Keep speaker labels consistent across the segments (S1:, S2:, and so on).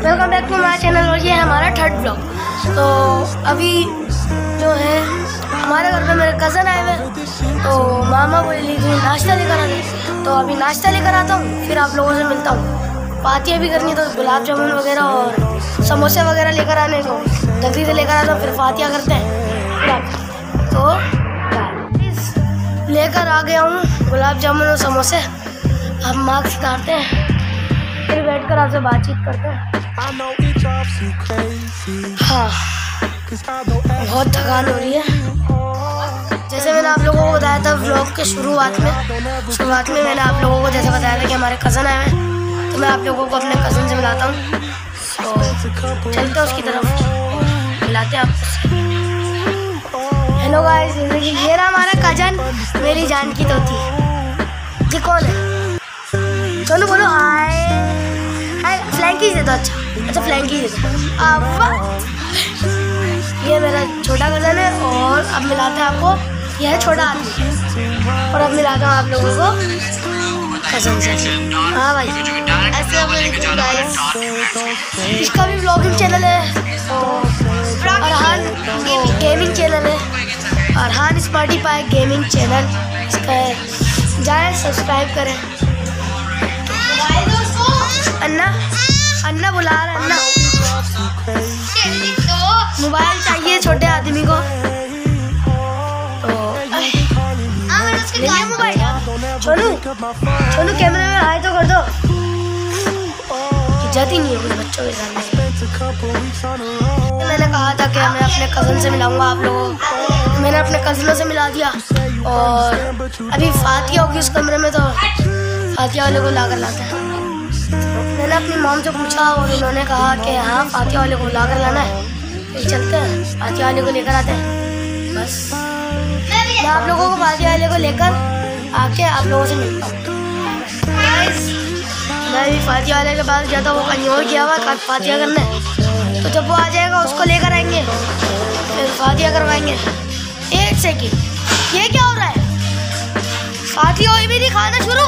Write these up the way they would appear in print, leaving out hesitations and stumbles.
S1: Welcome back to my channel और ये है हमारा थर्ड ब्लॉग। तो अभी जो है हमारे घर पे मेरे कज़न आए हुए, तो मामा बोली थी नाश्ता लेकर आते, तो अभी नाश्ता लेकर आता हूँ, फिर आप लोगों से मिलता हूँ। पार्टियाँ भी करनी तो गुलाब जामुन वगैरह और समोसे वगैरह लेकर आने को जल्दी से लेकर आता हूँ, फिर फातिया करते हैं। तो लेकर आ गया हूँ गुलाब जामुन और समोसे। अब मास्क उतारते हैं, फिर बैठ कर आपसे बातचीत करते हैं। हाँ, बहुत थकान हो रही है। जैसे मैंने आप लोगों को बताया था व्लॉग के शुरुआत में मैंने आप लोगों को जैसे बताया था कि हमारे कज़न आए हैं, तो मैं आप लोगों को अपने कज़न से मिलाता हूँ। तो चलते हैं उसकी तरफ, मिलाते हैं आपको। हेलो गाइस, ये रहा हमारा कज़न, मेरी जान की तोती। जी कौन है? चलो बोलो हाय। फ्लैंकी दे दो। अच्छा फ्लैंकी दे दो। ये मेरा छोटा कज़न है और अब मिलाते हैं आपको, यह है छोटा आदमी और अब मिलाता हूँ आप लोगों को कज़न से। हाँ भाई, ऐसे इसका भी व्लॉगिंग चैनल है, अरहान गेमिंग चैनल है, अरहान स्पॉटिफाई गेमिंग चैनल, इसका जाए सब्सक्राइब करें। अन्ना बुला रहा है, अन्ना मोबाइल चाहिए छोटे आदमी को, तो मोबाइल। छोनू कैमरे में हाय तो कर दो। इज्जत ही नहीं है कुछ बच्चों के सामने। मैंने कहा था कि मैं अपने कज़न से मिलाऊंगा आप लोगों को, मैंने अपने कज़नों से मिला दिया और अभी फातिया होगी उस कमरे में, तो फातिया वाले को ला कर लाते हैं। मैंने अपनी मॉम से पूछा और उन्होंने कहा कि हाँ फातिया वाले को ला कर लाना है, फिर चलते हैं फातिया वाले को लेकर आते हैं। बस मैं आप लोगों को फातिया वाले को लेकर आके आप लोगों से मिलता हूँ। मैं भी फातिया वाले के पास गया था, वो कहीं और गया हुआ फातिया करने, तो जब वो आ जाएगा उसको लेकर आएंगे, फिर फातिया करवाएंगे। एक सेकंड, ये क्या हो रहा है? फातिया हुई भी नहीं, खाना शुरू।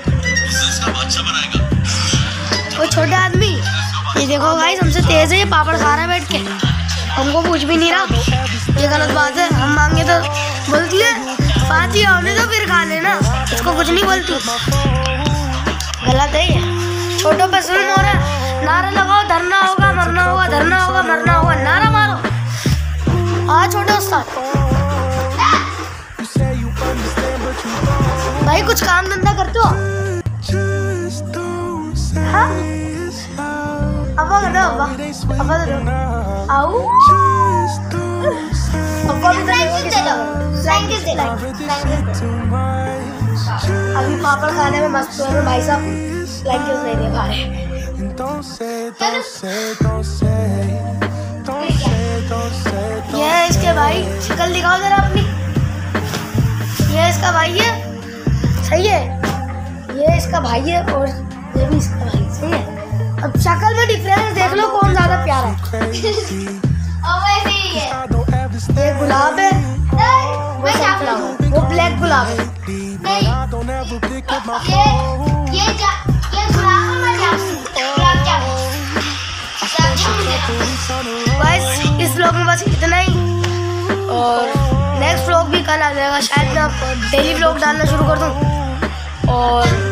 S1: वो छोटा आदमी, ये देखो भाई हमसे तेज है, ये पापड़ खा रहा है बैठ के, हमको पूछ भी नहीं रहा। ये गलत बात है, हम मांगे तो बोलती है फातिया होने तो फिर खा लेना, इसको कुछ नहीं बोलती। गलत है ये, छोटों पे जुल्म हो रहा है। नारा लगाओ, धरना होगा मरना होगा, धरना होगा मरना होगा, नारा मारो। हाँ छोटा उस्ताद भाई, कुछ काम धंधा करते हो? हाँ अब्बा कर दो, अब्बा दे दो। आओ अब्बा भी दे दो। अभी पापड़ खाने में मस्त हुए भाई साहब, फ्लैंकीज नहीं दे पा रहे। ये है इसके भाई, शक्ल दिखाओ जरा अपनी। ये इसका भाई है, सही है, ये इसका भाई है और ये भी इसका भाई, सही है। अब शक्ल में डिफरेंस देख लो, कौन ज्यादा प्यारा है। ये गुलाब है, वो सनफ्लावर, वो ब्लैक गुलाब है। बस इस व्लॉग में बस इतना ही, और नेक्स्ट व्लॉग भी कल आ जाएगा शायद। मैं डेली व्लॉग डालना शुरू कर दूँ और